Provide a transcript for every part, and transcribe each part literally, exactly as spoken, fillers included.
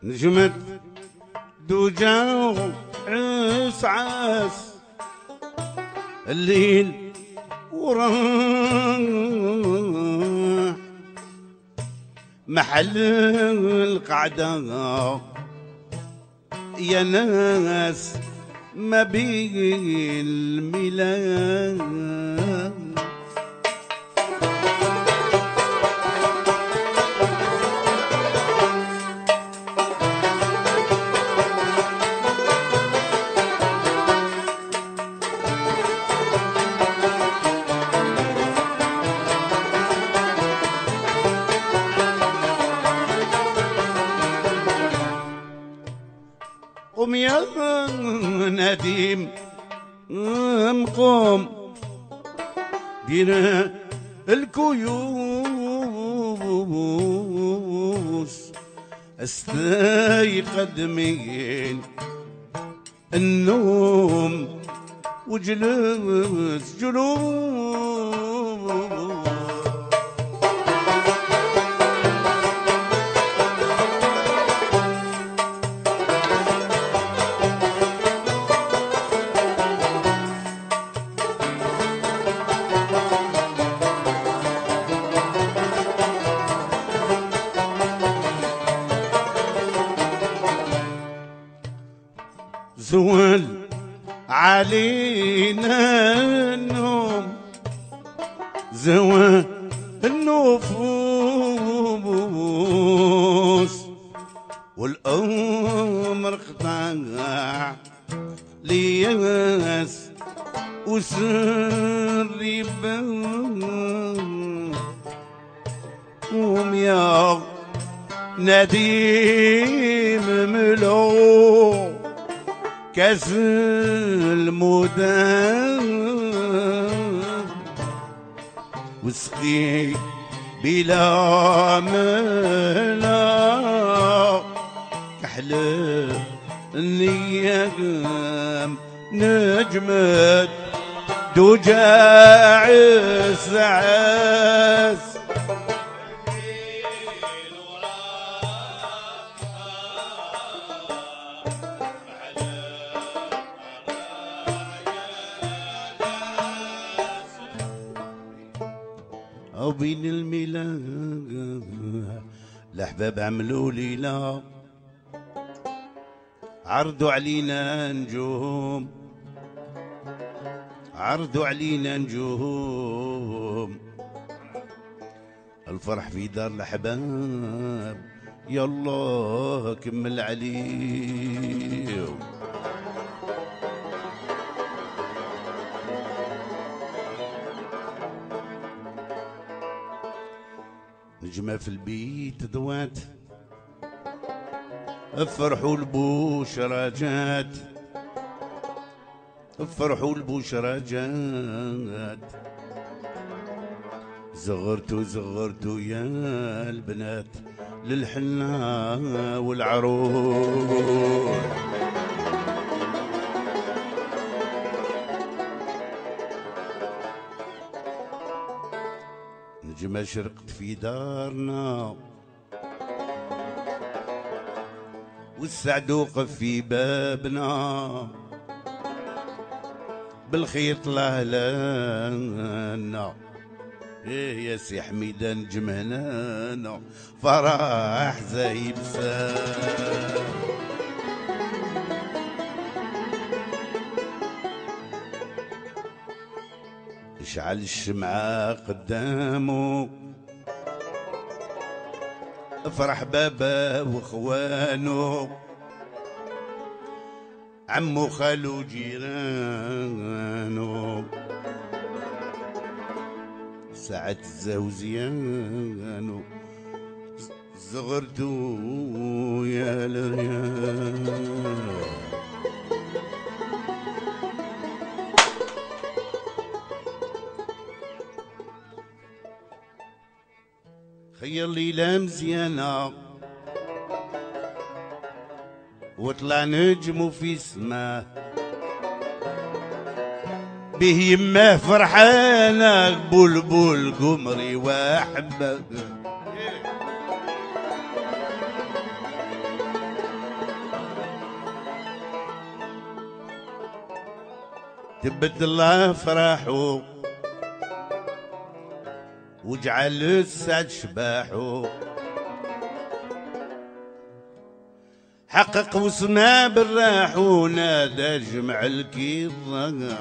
نجمت دوجا عس عس الليل وراح محل القعدة يا ناس ما بين الميلاد قم يا نديم قم دير الكيوس استيقظ من النوم وجلس جلوس زوال علينا النوم زوال النفوس والأمر قطع لياس وسري بان قوم يا نديم ملو كاس المدام وسقي بلا ملا كحلى النيام نجمت دوجا عس عس أو بين الميلاد الأحباب عملوا ليلة عرضوا علينا نجوم عرضوا علينا نجوم الفرح في دار الأحباب يالله كمل عليهم نجمة في البيت ضوات افرحوا البشرى جات افرحوا البشرى جات زغرتوا زغرتوا يا البنات للحنا والعروس نجمة شرقت في دارنا والسعد وقف في بابنا بالخيط لهلانا ايه يا سي حميدة نجم هنانا فرح زي بسام اشعل الشمعة قدامه افرح بابا واخوانه عمو خالو جيرانه ساعة الزوزيانو زغرتو يا لريان خير ليلة مزيانة وطلع نجم في سماه به يماه فرحانة بلبل قمري وأحبه تبت الله فرحوا وجعل السعد شباحو حقق وسنا بالراح ونادى جمع الكيضان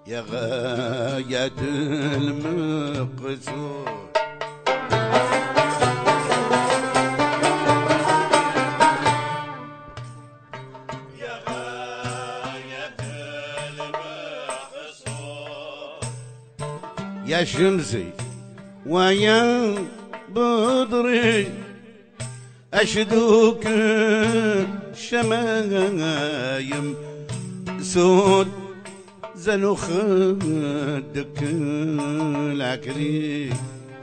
يا غاية المقصود يا غاية المقصود يا شمسي ويا بدري أشدوك شمايم سود زنو خدك العكري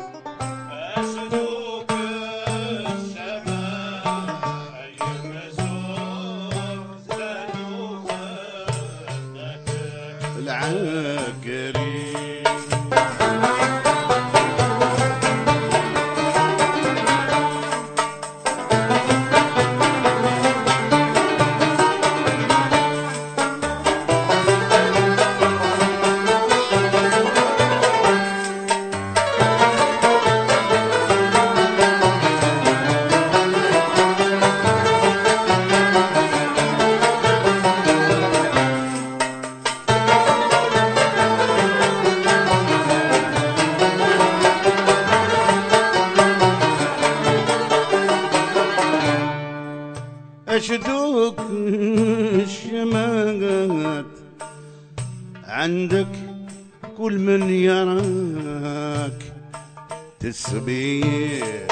أشدوك الشمايم سود زنو خدك العكري أشدوك الشماغات عندك كل من يراك تسبيح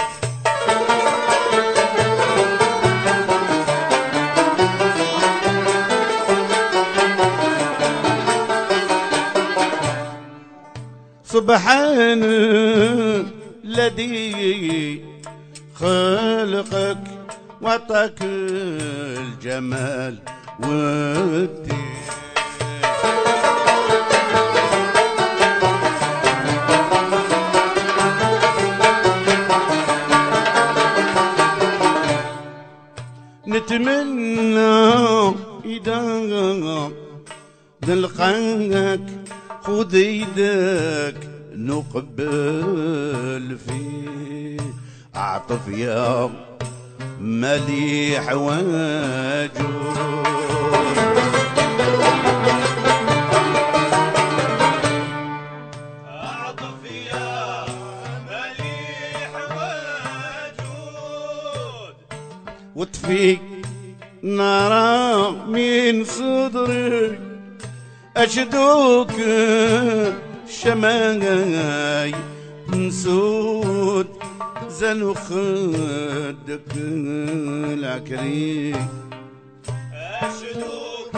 سبحان الذي خلقك وعطاك الجمال والدين نتمنى إذا نلقاك خذ يدك نقبل فيه أعطف يا مليح وجود أعطف يا مليح وجود وطفي نارا من صدري أشدوك شماي نسود زنو خدك العكري أشدوك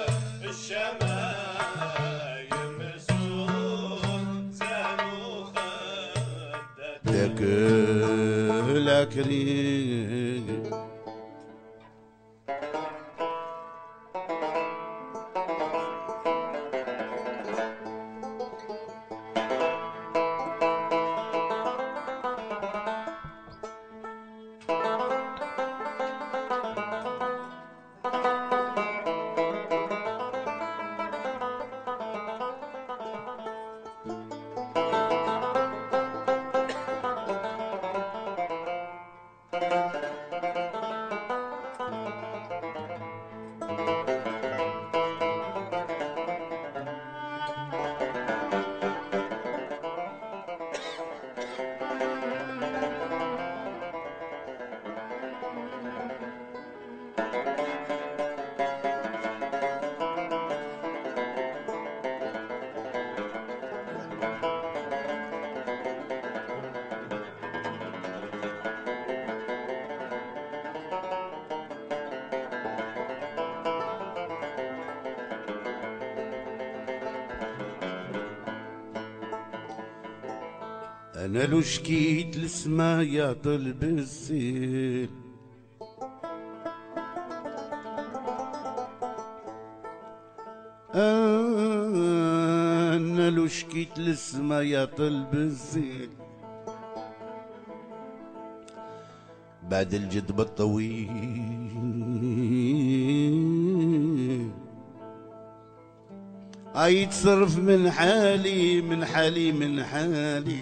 الشمايم سود زنو خدك العكري أنا لو شكيت لسما يا طلب الزين أنا لو شكيت لسما يا طلب الزين بعد الجدب الطويل أيتصرف من حالي من حالي من حالي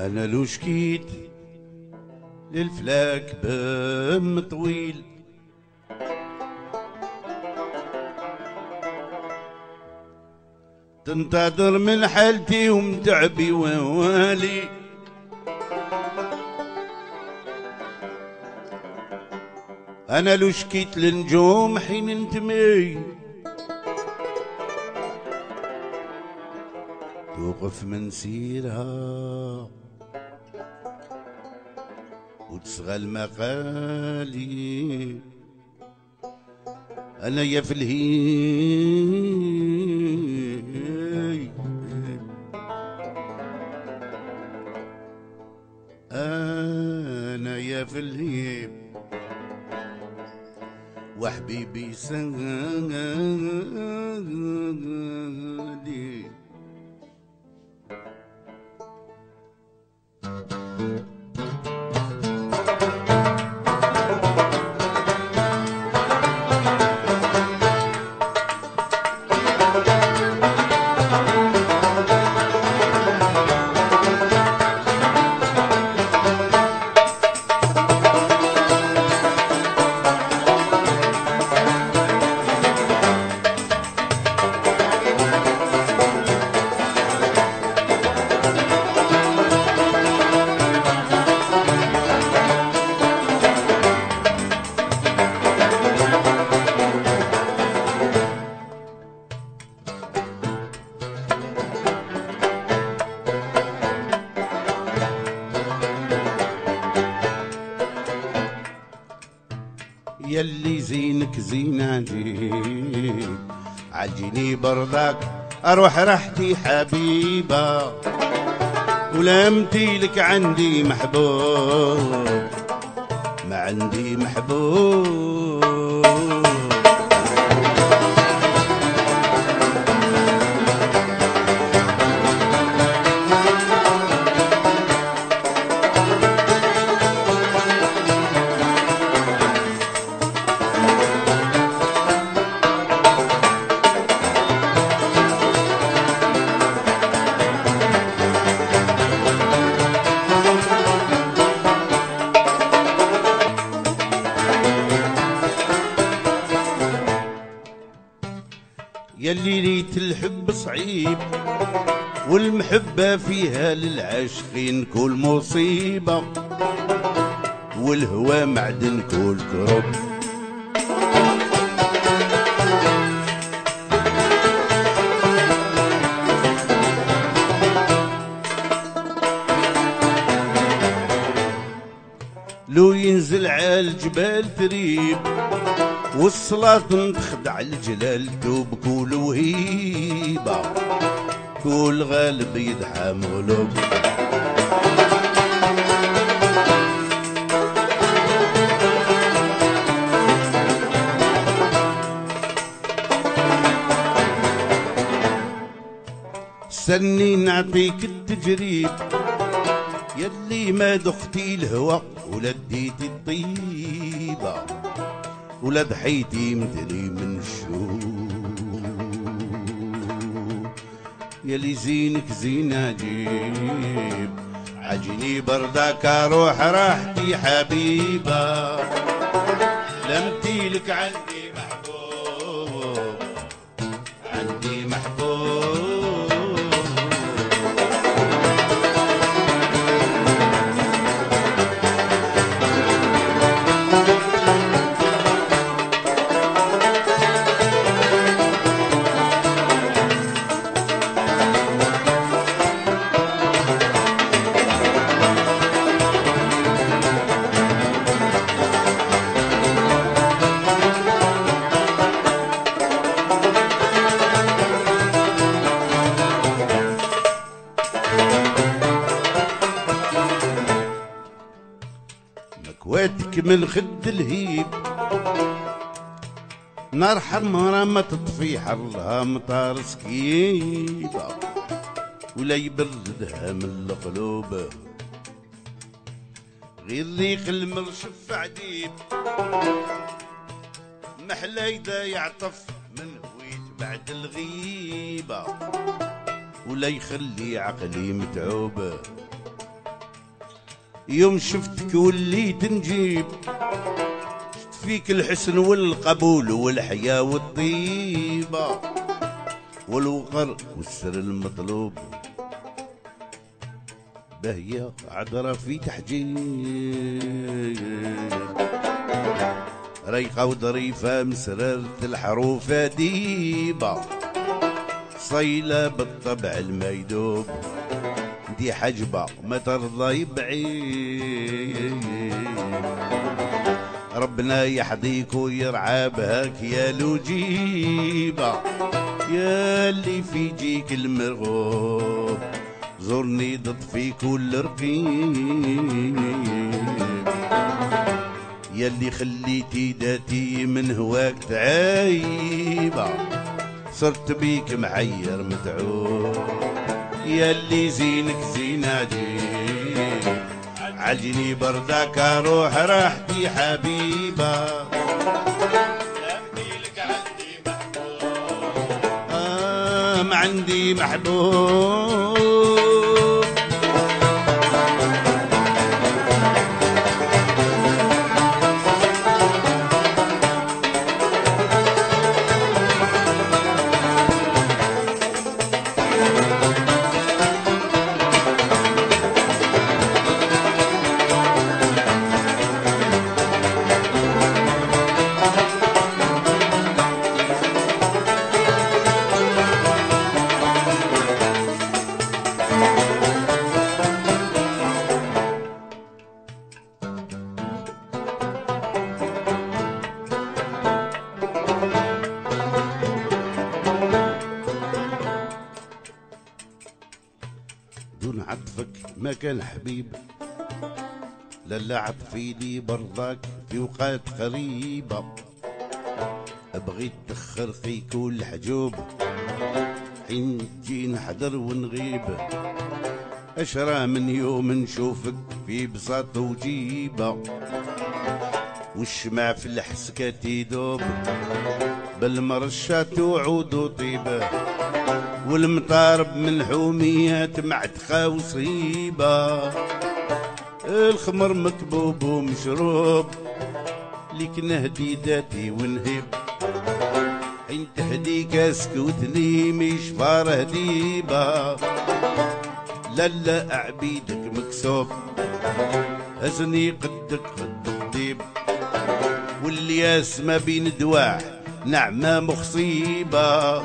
انا لو شكيت للفلاك بام طويل تنتظر من حالتي ومتعبي ووالي انا لو شكيت للنجوم حين انتمي توقف من سيرها وتصغى المقالي انا يا في الهي انا يا في الهي وحبيبي سنادي يلي زينك زيناتي عجيني برضاك اروح رحتي حبيبه ولا امتيلك عندي محبوب ما عندي محبوب يلي ريت الحب صعيب والمحبة فيها للعاشقين كل مصيبة والهوى معدن كل كرب لو ينزل عالجبال تريب والصلاة تخدع الجلال دوب كل وهيبة كل غالب يدحى مغلوب استني نعطيك التجريب يلي ما دختي الهوى ولا ديتي الطيبة ولا ضحيتي مدري من الشوق يلي زينك زين عجيب عجيني برضاك اروح راحتي حبيبة لمتيلك عندي محبوب عندي محبوب مكواتك من خد الهيب نار حمرا ما تطفي حرها مطار سكيبة ولا يبردها من القلوب غير ريق المرشف عديب محلايدة يعطف من هويت بعد الغيبة ولا يخلي عقلي متعوب يوم شفتك وليت نجيب، شفت فيك الحسن والقبول والحياة والطيبة والوقر والسر المطلوب، بهية عذرة في تحجيب، ريقة وظريفة مسررة الحروف ديبة، صيلة بالطبع الميدوب، دي حجبة ما ترضى يبعيد، ربنا يحظيك ويرعى بهاك يا لجيبة، يا اللي في جيك المرغوب، زورني ضد في كل رقيب، يا اللي خليتي داتي من هواك تعيبة، صرت بيك محير متعوب، يا اللي زينك زين عجيب، عجني بردك روح راحتي حبيبة، آه ما عندي محبوب. دون عطفك ما كان حبيب، لا عطفي لي برضاك في اوقات قريبة، بغيت تخرقي كل حجوب، حين تجي نحضر ونغيب، اشرى من يوم نشوفك في بساط وجيبة، والشمع في الحسكات يدوب، بالمرشات وعود وطيبة، والمطارب من حوميات معتقة وصيبة، الخمر مكبوب ومشروب، ليك نهدي ذاتي ونهب، حين تهدي كاسك وتنيمي شفار هديبة، لا لا عبيدك مكسوب، هزني قدك قد الضيب، والياس ما بين دواع نعمة مخصيبة،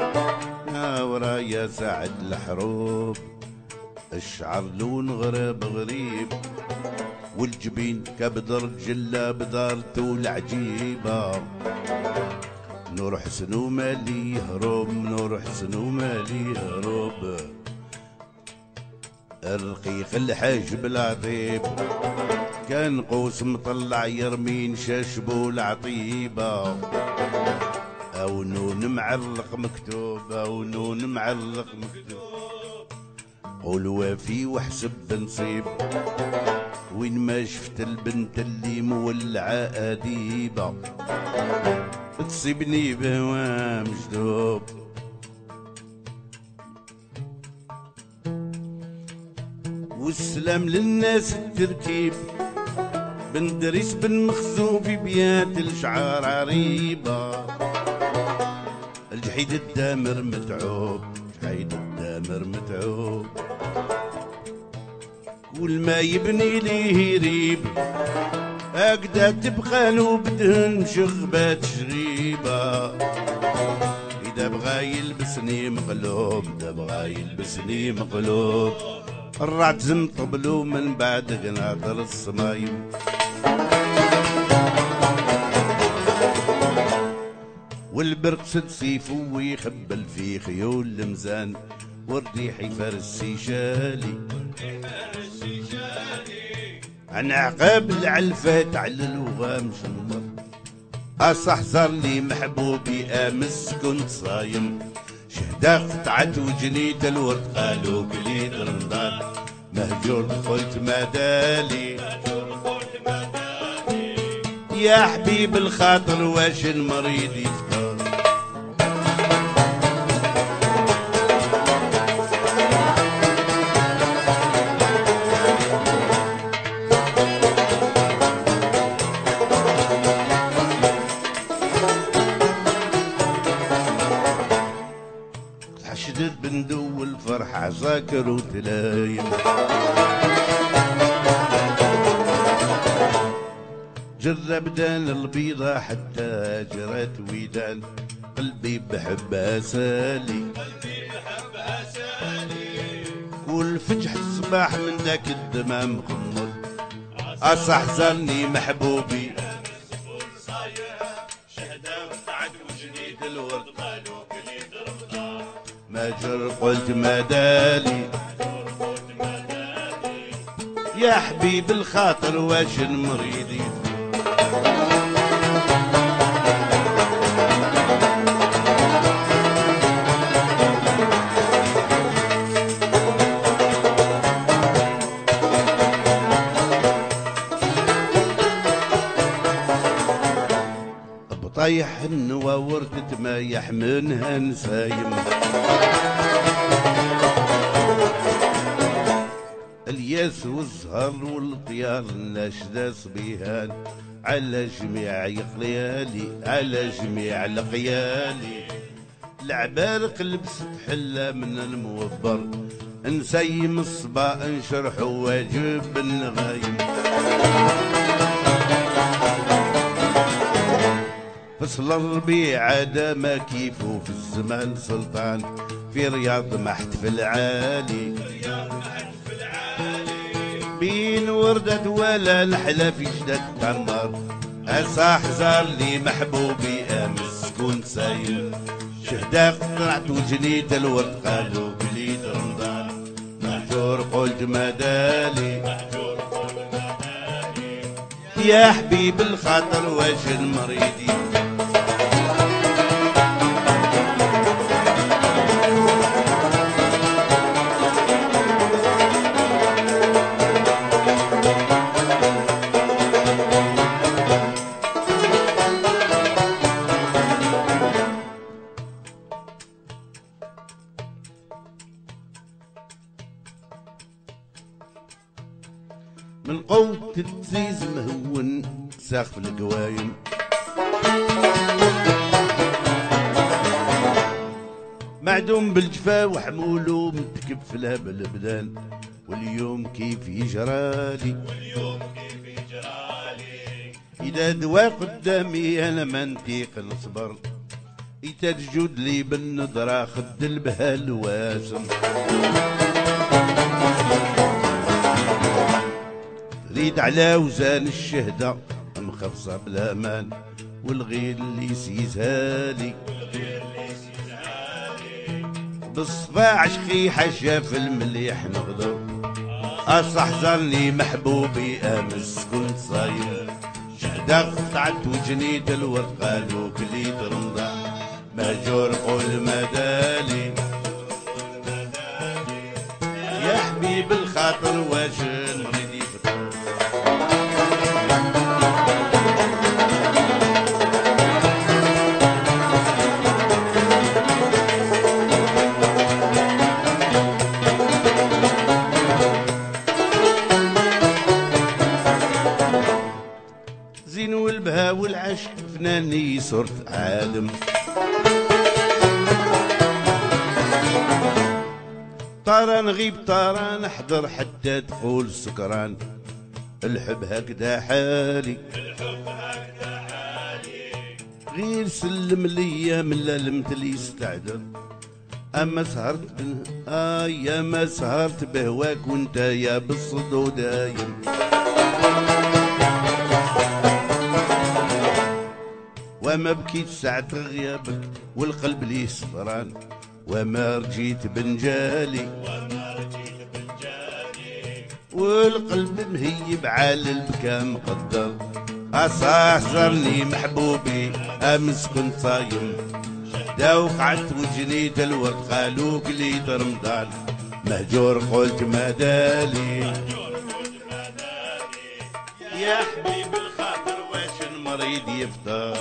ورايا ساعد الحروب، الشعر لون غراب غريب، والجبين كبدر جلاب دارته العجيبة، نور حسن ومالي يهرب، نور حسن ومالي يهرب، الرقيق الحاجب العطيب، كان قوس مطلع يرمين شاشبو العطيبة، أو نون معلق مكتوب، أو نون معلق مكتوب، قول وافي واحسب بنصيب، وين ما شفت البنت اللي مولعة أديبة، تصيبني بهوام جدوب، والسلام للناس التركيب، بن دريس بن مخزوم في بيات الشعار عريبة، الجحيد الدامر متعوب، الجحيد الدامر متعوب، كل ما يبني ليه ريب، هكذا تبقى له بدهن شغبات شغيبة، إذا بغى يلبسني مقلوب، إذا بغى يلبسني مقلوب، الرعد زم طبلو من بعد قناطر الصمايم، والبرق سد سيفو ويخبل في خيول المزان، والريح يفرسي شالي عن عقاب العلفات على الوغام شمر، أصحزر لي محبوبي امس كنت صايم، شهدا قطعت وجنيت الورد قالوا قليل رمضان، مهجور قلت مدالي يا حبيب الخاطر واش المريض يفطر، فرح عساكر وتلايم. جرب دان البيضة حتى جرت ودان، قلبي بحبها سالي، قلبي بحبها سالي. والفجح الصباح من ذاك الدمام خمر، أصحزني محبوبي شهدة وسعد وجديد الورد قالوا كليد رمضان. ماجر قلت مدالي يا حبيب الخاطر واش مريدي. طيح النوى ورد تمايح منها نسايم. الياس والزهر والطيار الناشدة صبيهان، على جميع يقليالي على جميع لقيالي. العبارق لبس بحلة من الموبر، نسيم الصبا نشرح واجب النغايم. فصل الربيع عاد ما كيفو في الزمان سلطان، في رياض محت في العالي بين وردة ولا نحلة في شدة النار. أصاح زار لي محبوبي أمس كنت سايم، شهداء قطعت وجنيد الورد قالوا بليد رمضان. مهجور قلت مدالي يا حبيب الخاطر واش المريدي. من قوة التزيز مهون ساقف القوايم، معدوم بالجفا وحمولو متكفلها بالبدان. واليوم كيف يجرالي واليوم كيف يجرالي، إذا دوا قدامي أنا ما نطيق نصبر. يتجود لي بالنظرة خد البهال واسم. ريد على وزان الشهدة مخفصة بالامان، والغير اللي سيزهالي بالصباع شخيحة شاف المليح نغدر. أصحزرني محبوبي أمس كنت صايم، شهدة قطعت وجنيد الورد قالوا كليد رمضان. ماجور قول مدالي يا حبيب الخاطر واش نريد يفطر. زين والبها والعشق فناني صرت عالم، طارا نغيب طارا نحضر حتى تقول سكران. الحب هكذا حالي الحب هكذا حالي، غير سلم ليا من لمت لي استعدل. اما سهرت به آه يا ما سهرت بهواك وانت يا بالصدو دايم. وما بكيت ساعة غيابك والقلب لي سفران، وما رجيت بنجالي والقلب مهيب على البكا مقدر. أصاح زرني محبوبي أمس كنت صايم، شهدة وقعت وجنيد الورد قالوا قليد رمضان. مهجور قلت مدالي يا حبيب الخاطر واش المريض يفطر.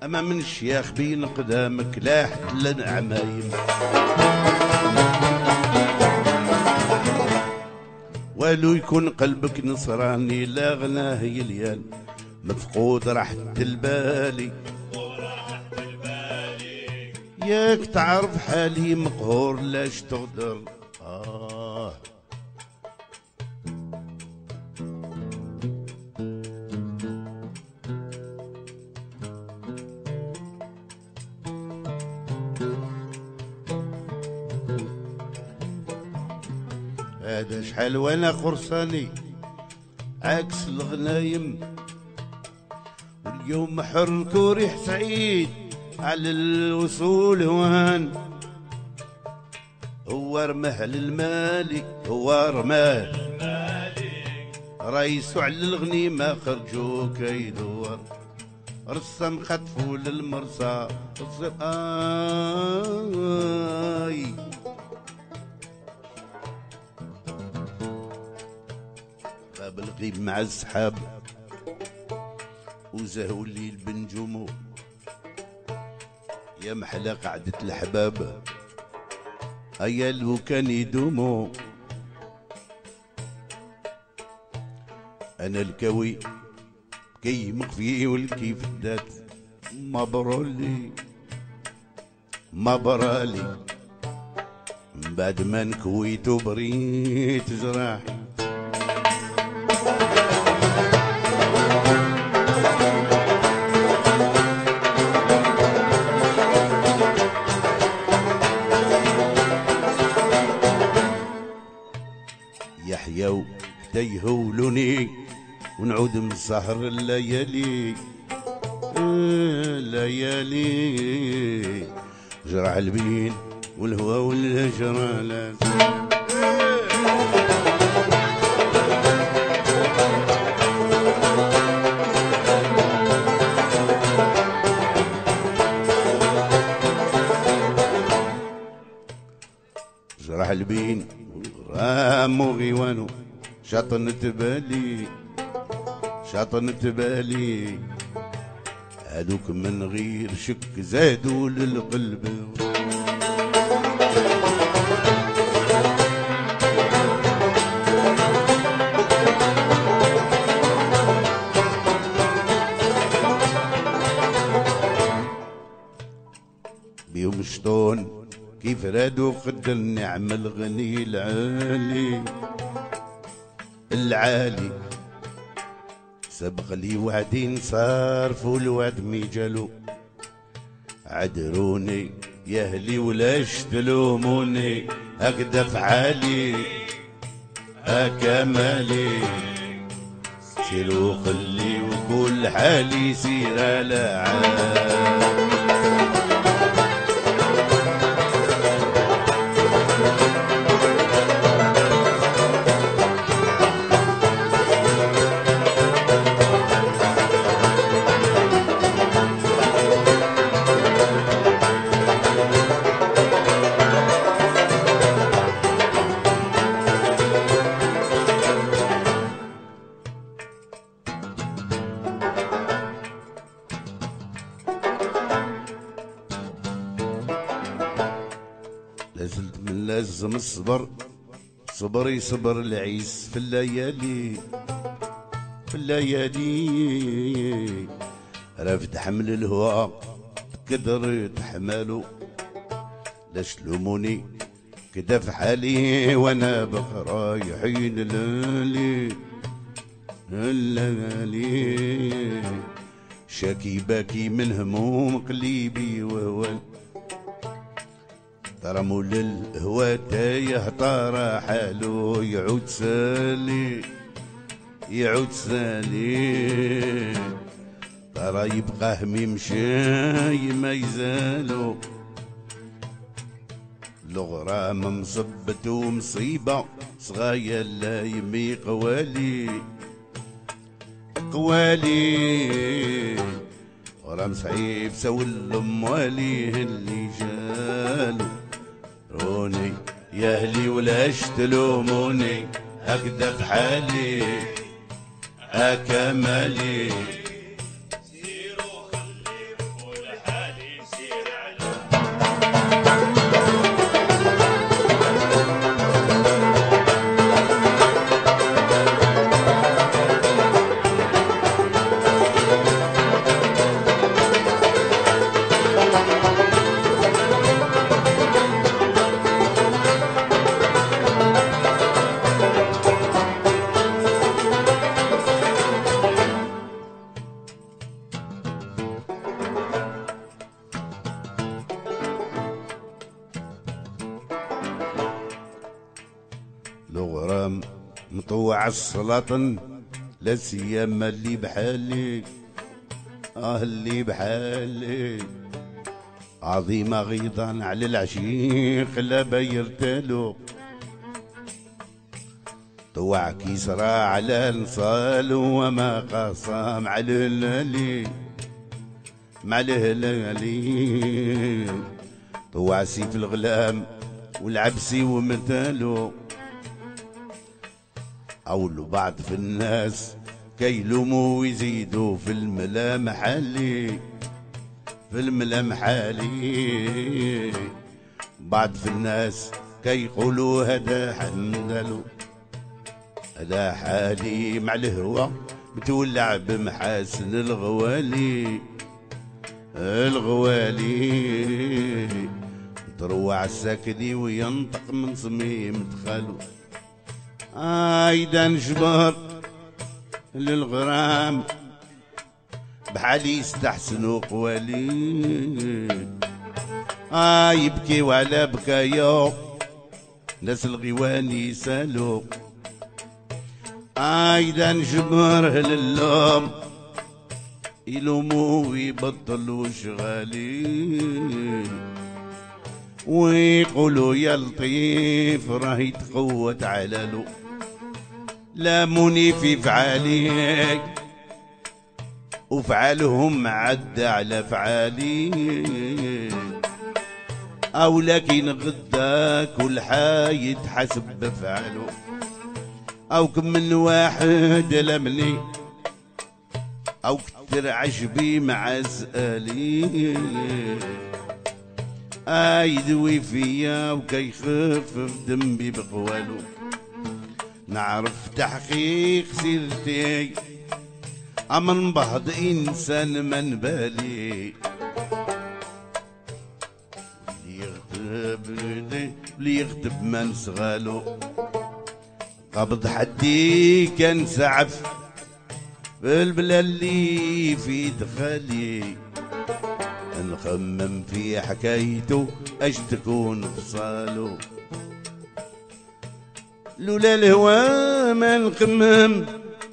اما من الشياخ بين قدامك لا حد للعمايم. والو يكون قلبك نصراني لا غناه يليان، مفقود راحة البالي ياك تعرف حالي مقهور لاش تغدر. آه هذا شحال وانا قرصاني عكس الغنايم، واليوم حرك وريح سعيد على الوصول هوان. هو رماه للمالي هو رماه رايسو على الغنيمة خرجو كيدور، رسم خطفو للمرسى آي غاب الغيب مع السحاب وزهو الليل بنجومو، يا محلى قعدة الحباب هيا لو كان يدومو. انا الكوي كي مخفي والكيف الدات ما برالي ما برالي من بعد ما نكويت وبريت جراحي. يحيوا حتى يهولوني ونعود من سهر الليالي الليالي جرع البين والهوى والهجران. جرح البين رامو غيوانو شاطنت بالي شاطنت بالي هادوك من غير شك زادوا للقلب. بيهم شطون كيف رادوا قد النعم الغني العالي العالي. سبق لي وعدين صارفوا الوعد ميجالو، عذروني يا اهلي ولاش تلوموني هكذا فعالي هكا مالي. سيروا خلي وكل حالي سير على عالي. لازلت من لازم الصبر صبر يصبر العيس في الليالي في الليالي. رافد حمل الهوى تقدر تحملو لاش تلوموني كدا في حالي وانا بقرايحين الليالي الليالي. شاكي باكي من هموم قليبي وهوان ترمو للهوى تايه طار حالو يعود سالي يعود سالي. ترى يبقى همي مشاي ما يزالو الغرام مصبت ومصيبة صغايا لا يمي قوالي قوالي. غرام صعيب سول اموالي اللي جالو روني يا اهلي ولاش تلوموني هكذا في حالي هكا مالي. سيروا خلي مطوع السلاطن لا سيما اللي بحالي، اه اللي بحالي عظيمة غيضان على العشيق لا بيرتالو، طوع كيسرى على نصال وما قاسم على الليل مع الهلالي، طوع سيف الغلام والعبسي ومثالو، أولو بعض في الناس كيلوموا ويزيدوا في الملامح حالي، في الملامح حالي بعض في الناس كيقولوا هذا حمدلو، هذا حالي مع الهوى بتولع بمحاسن الغوالي، الغوالي تروع الساكدي وينطق من صميم دخلو، ايدا نجبر للغرام بحالي يستحسنوا قوالي، آه يبكي وعلى بكايو ناس الغيواني سالو، ايدا نجبر للوم يلوموا ويبطلوا شغالي، ويقولوا يا لطيف راهي تقوت علالو، لاموني في فعالي وفعالهم عدى على فعالي، او لكن غدا كل حايد حسب بفعله، او كم من واحد لمني او كتر عجبي مع زقالي، ايدوي فيا وكيخفف دمي بقوالو، نعرف تحقيق سيرتي اما نبهض انسان من بالي، اللي يغتب اللي يغتب ما نسغالو، قبض حدي كان سعف بالبلا اللي في دخلي، نخمم في حكايته اش تكون فصالو، لولا الهوى ما نخمم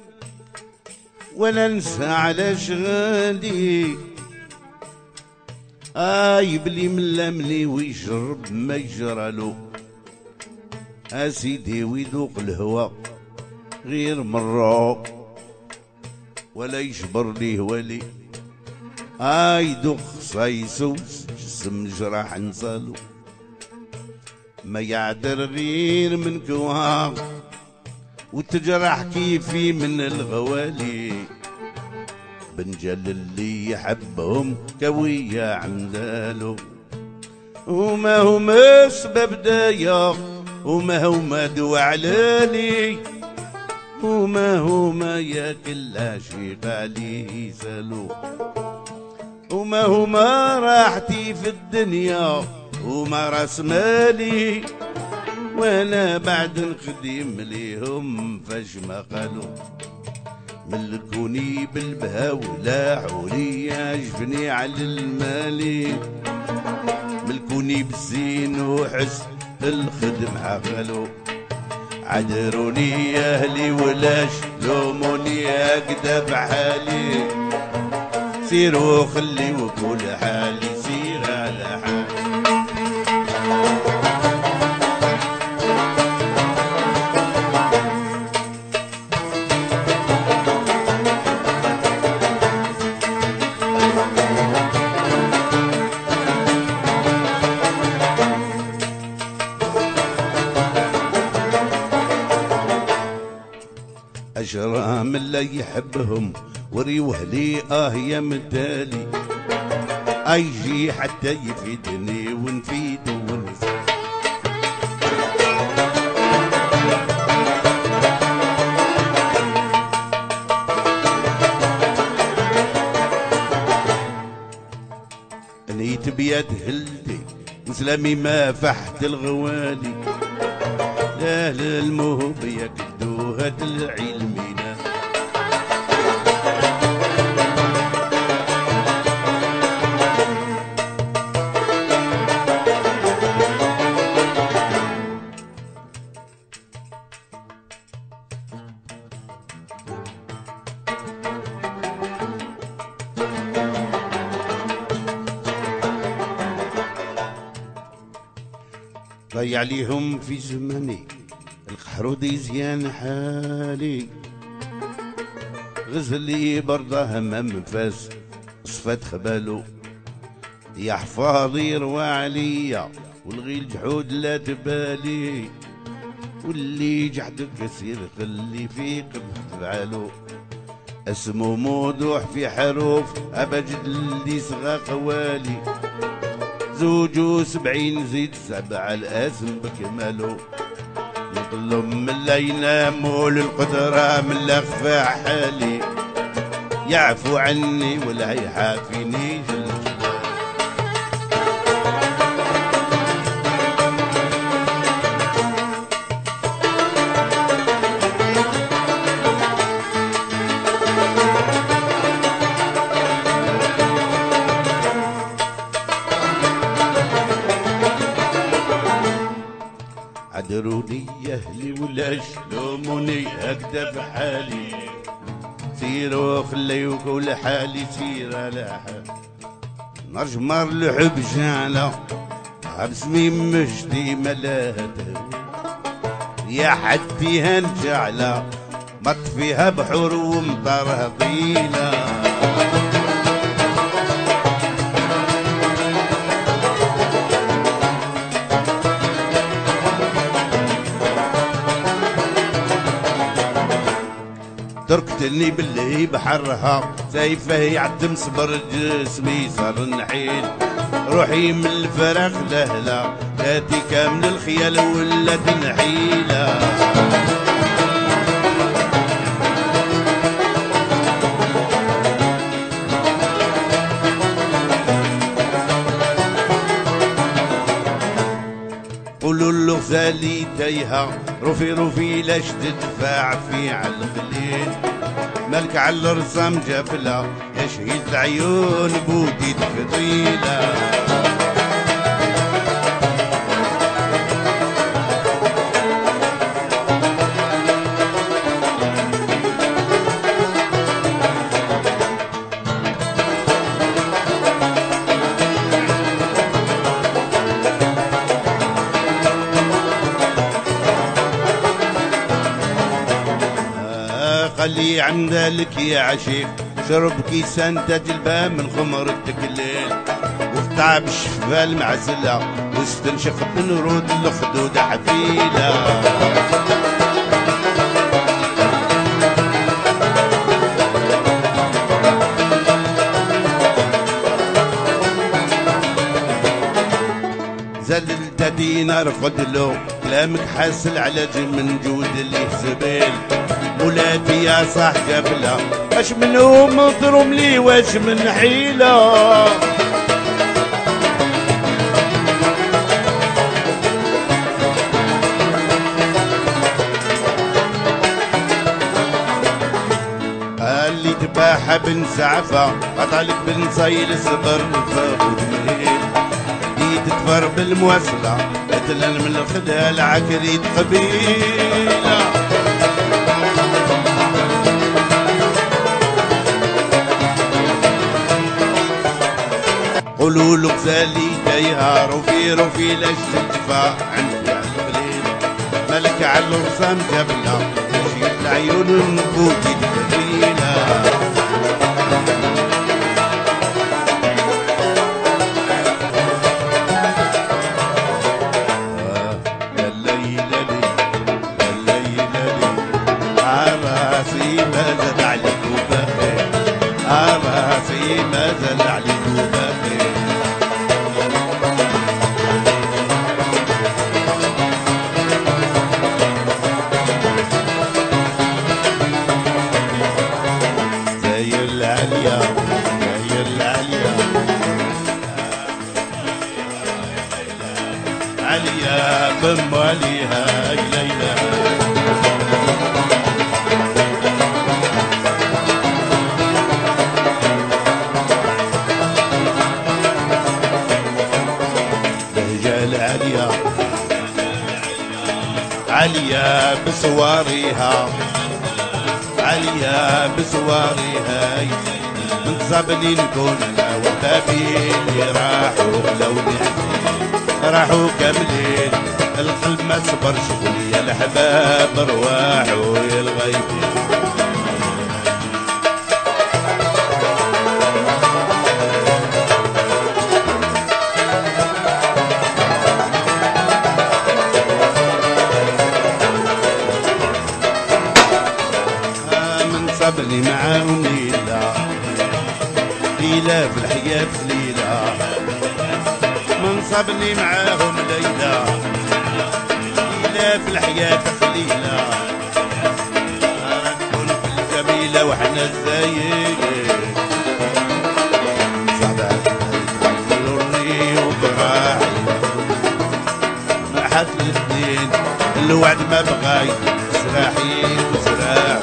ولا نسى على شغالي، آي بلي ململي ويشرب ما يجرالو، اسيدي ويذوق الهوى غير مرة ولا يجبر ليه ولي، آي دوق صيصو جسم جراح نصالو، ما يعدر غير من كوام وتجرح كيفي من الغوالي، بنجل اللي يحبهم كوية عمدالو، وما هما سبب دايا وما هما دوا علالي، وما هما يا كل شي غالي يسالو، وما هما راحتي في الدنيا وما راس مالي، وانا بعد نخدم ليهم فاش ما قالوا، ملكوني بالبها ولاعوني عجبني على المالي، ملكوني بالزين وحس الخدم عقلو، عذروني يا اهلي ولاش لوموني هكذا بحالي، سيروا خليوا كل حالي سير على حالي. أجرام اللي يحبهم وريوه لي آه يا مدالي، أيجي حتى يفيدني ونفيد ونفيد. نيت بيد هلتي وسلامي ما فحت الغوالي، لا للمهب يكدو هاد العلمينا، ضيع ليهم في زمني القحرودي زيان حالي غزلي برضه همام فاس صفات خبالو يا حفاظي يروى عليا والغي الجحود لا تبالي واللي جحدك يسير خلي في قبح بعالو اسمه موضوع في حروف ابجد اللي صغى قوالي زوج وسبعين زيد سبعة الاسم بكمالو نطلب من لا يناموا للقدرة من لا خفى حالي يعفو عني ولا يحافيني جل عذروني يا اهلي ولا شلوموني هكذا في حالي سيروا خليوك ولا حالي سير على حال نرجمر الحب جعله عبسمي مجدي ملاته يا حد فيها نجعله مط فيها بحور ومطر طيله تركتني باللي بحرها سيفه يعدم صبر جسمي صار نحيل روحي من الفراغ لهلا ذاتي كامل الخيال ولا تنحيله قولوا الغزالي تايهه روفي روفي لاش تدفع في على الخليل مالك على الرسام جبله يا شهيد العيون بودي تفضيله خلي عن ذلك يا عشيق شرب كيسان تجلبه من خمر التكليل وقطع بالشفاه المعزله واستنشق بنرود الخدود حفيله زللت دينار خدلو كلامك حاسل على جم من جود اللي زبيل ولادي يا صاح قبله اش منهم مضروم لي واش من حيله اللي تباح بن سعفه قطعلك بن صيل صبر فاخد مهيل دي تتفر بالمواصله مثلا من الخدال عكريت قبيله قولوا له غزالي تايهه روفي روفي لاش تدفع عندي على القليل ملك على الرسام جبله شيل العيون نبوتي تفريله عليا بمواليها ليلى رجال عليا عليا بسواريها عليا بسواريها من صابني نكون وبابي اللي راحوا لوني راحوا كاملين القلب ما صبرش ويا الحباب رواح ويا الغيب صبني معاهم ليلة ليلة في الحياة ليلة من صبني معاهم ليلة ليلة في الحياة ليلة نكون في الجميلة وحنا الزايد صعبة الري وبراحي ما حد الاثنين الوعد ما بغاي سراحي وسراحي